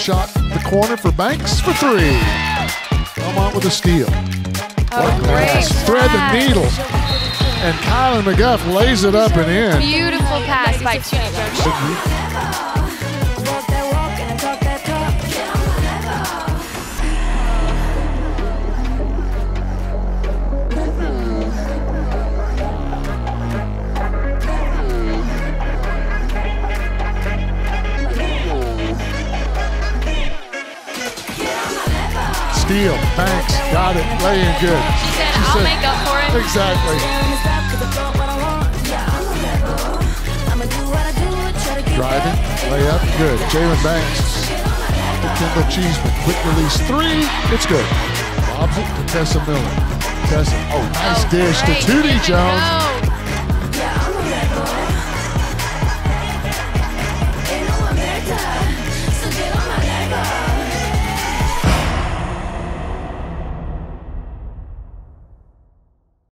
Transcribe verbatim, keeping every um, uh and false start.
shot the corner for Banks for three. Belmont with a steal. Oh, what pass. Thread the needle. And Kylan McGuff lays it up and in. Beautiful pass by Tootie. Steal, Banks, got it, laying good. She said, she I'll said, make up for it. Exactly. Driving, layup, good. Jalen Banks to Kendall Cheeseman. Quick release three, it's good. Lobs it to Tessa Miller. Tessa, oh, nice oh, dish great. to Tootie Jones. Go.